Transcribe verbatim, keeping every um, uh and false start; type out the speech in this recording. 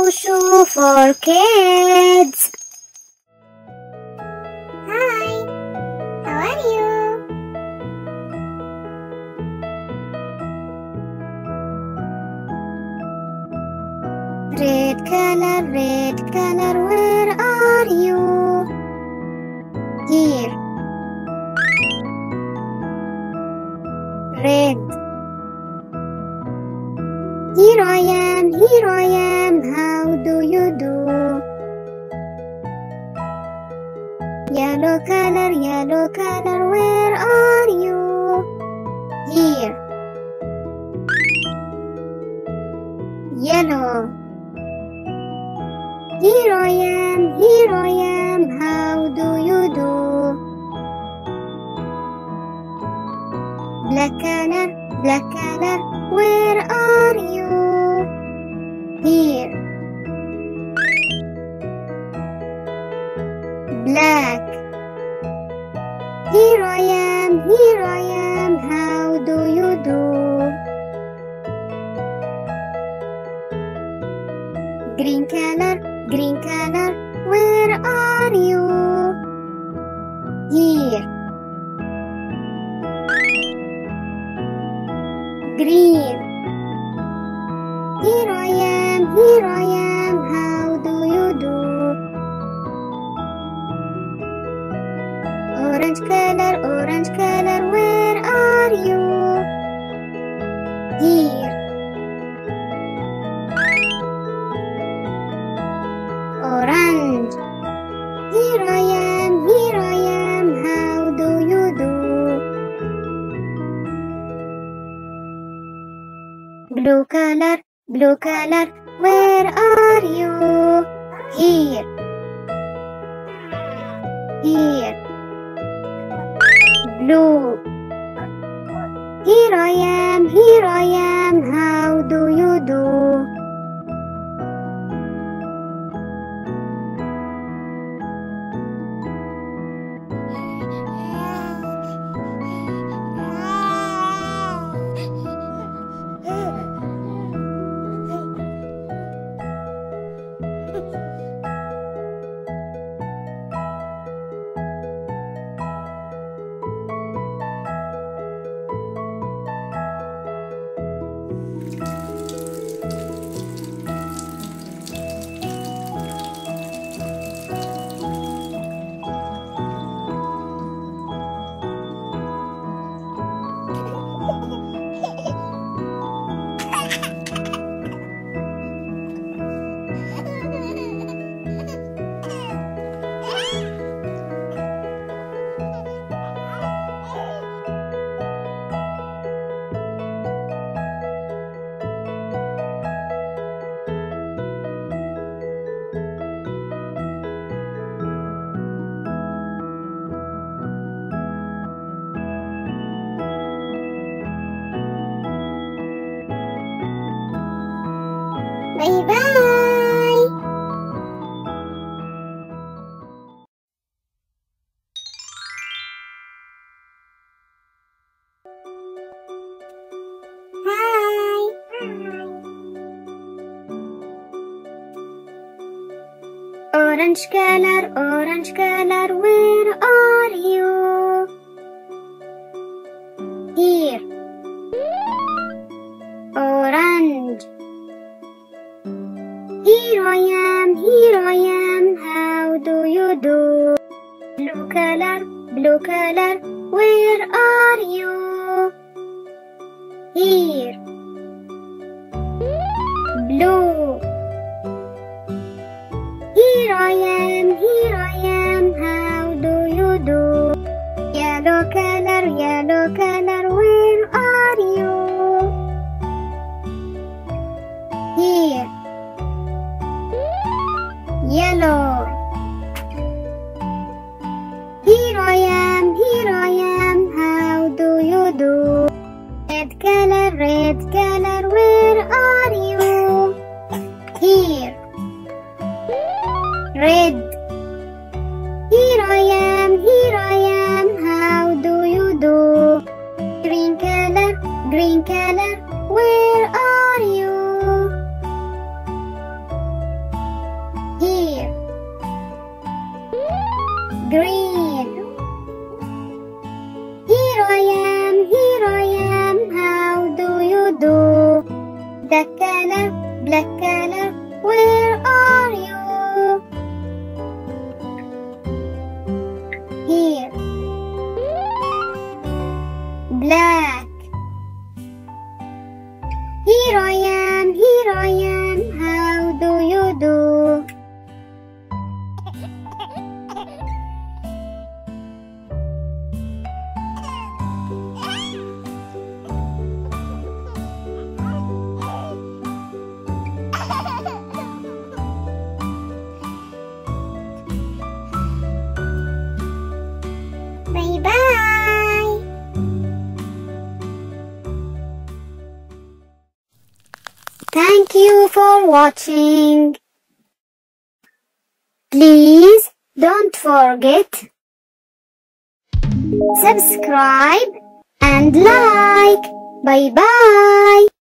Shoo for kids. Hi, how are you? Red color, red color, where are you? Here. Red. Here I am, here I am, how do you do? Yellow color, yellow color, where are you? Here. Yellow. Here I am, here I am, how do you do? Black color, black color, where are you? Here. Black. Here I am, here I am, how do you do? Green color, green color, where are you? Here. Green. Here I am, here I am, how do you do? Orange color, orange color, where are you? Here. Orange. Here I am, here I am, how do you do? Blue color, blue color, where are you? Here. Here. Blue. Here I am, here I am, how do you do? Bye bye. Hi. Orange color, orange color, where are you? Here. Orange. Here I am, here I am, how do you do? Blue color, blue color, where are you? Here. Blue. Here I am, here I am, how do you do? Yellow color, yellow color, where are you? Here. Yellow. Here I am, here I am, how do you do? Red color, red color, where are you? Here. Red. Here I am, here I am, how do you do? Green color, green color, where are you? black color, black color, where are you? Here. Black. Here I am, here I am, how do you do? Bye bye. Thank you for watching. Please don't forget subscribe and like. Bye bye.